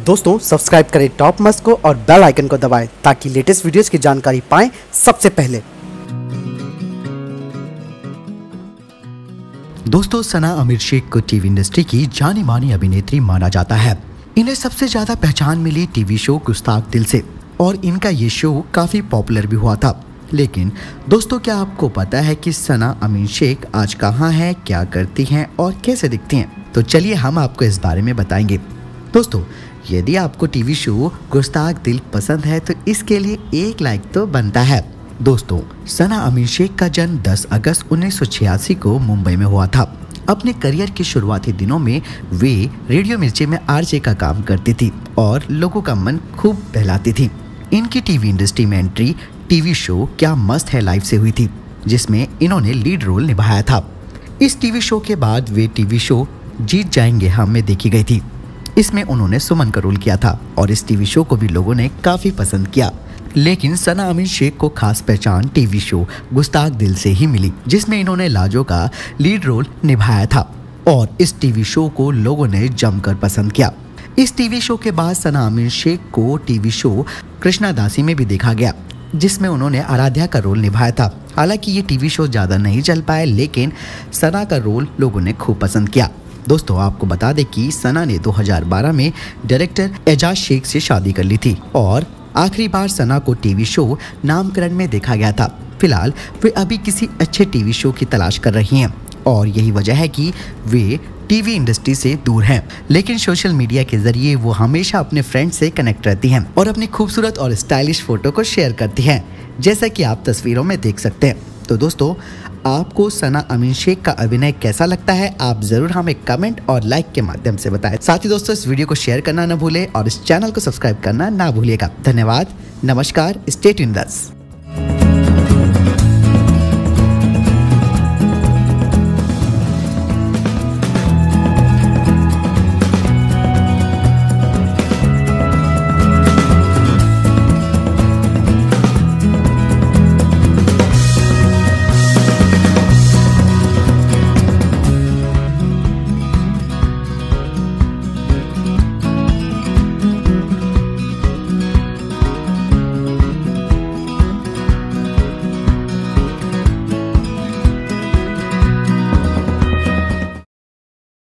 दोस्तों सब्सक्राइब करें टॉप मस्त को और बेल आइकन को दबाएं ताकि लेटेस्ट वीडियोस की जानकारी पाएं सबसे पहले। दोस्तों सना अमीन शेख को टीवी इंडस्ट्री की जानी मानी अभिनेत्री माना जाता है। इन्हें सबसे ज्यादा पहचान मिली टीवी शो गुस्ताख दिल से और इनका ये शो काफी पॉपुलर भी हुआ था। लेकिन दोस्तों क्या आपको पता है कि सना अमीन शेख आज कहाँ हैं, क्या करती हैं और कैसे दिखती हैं? तो चलिए हम आपको इस बारे में बताएंगे। दोस्तों यदि आपको टीवी शो गुस्ताख दिल पसंद है तो इसके लिए एक लाइक तो बनता है। दोस्तों सना अमीन शेख का जन्म 10 अगस्त 1986 को मुंबई में हुआ था। अपने करियर के शुरुआती दिनों में वे रेडियो मिर्ची में आरजे का काम करती थी और लोगों का मन खूब बहलाती थी। इनकी टीवी इंडस्ट्री में एंट्री टीवी शो क्या मस्त है लाइफ से हुई थी, जिसमें इन्होंने लीड रोल निभाया था। इस टीवी शो के बाद वे टीवी शो जीत जाएंगे हम में देखी गई थी। इसमें उन्होंने सुमन का रोल किया था और इस टीवी शो को भी लोगों ने काफी पसंद किया। लेकिन सना अमीन शेख को खास पहचान टीवी शो गुस्ताख दिल से ही मिली, जिसमें इन्होंने लाजो का लीड रोल निभाया था और इस टीवी शो को लोगों ने जमकर पसंद किया। इस टीवी शो के बाद सना अमीन शेख को टीवी शो कृष्णा दासी में भी देखा गया, जिसमें उन्होंने आराध्या का रोल निभाया था। हालांकि ये टीवी शो ज्यादा नहीं चल पाए, लेकिन सना का रोल लोगों ने खूब पसंद किया। दोस्तों आपको बता दें कि सना ने 2012 में डायरेक्टर एजाज शेख से शादी कर ली थी और आखिरी बार सना को टीवी शो नामकरण में देखा गया था। फिलहाल वे अभी किसी अच्छे टीवी शो की तलाश कर रही हैं और यही वजह है कि वे टीवी इंडस्ट्री से दूर हैं। लेकिन सोशल मीडिया के जरिए वो हमेशा अपने फ्रेंड से कनेक्ट रहती हैं और अपनी खूबसूरत और स्टाइलिश फोटो को शेयर करती हैं, जैसा कि आप तस्वीरों में देख सकते हैं। तो दोस्तों आपको सना अमीन शेख का अभिनय कैसा लगता है, आप जरूर हमें कमेंट और लाइक के माध्यम से बताएं। साथ ही दोस्तों इस वीडियो को शेयर करना न भूलें और इस चैनल को सब्सक्राइब करना ना भूलिएगा। धन्यवाद, नमस्कार, स्टे ट्यून्ड।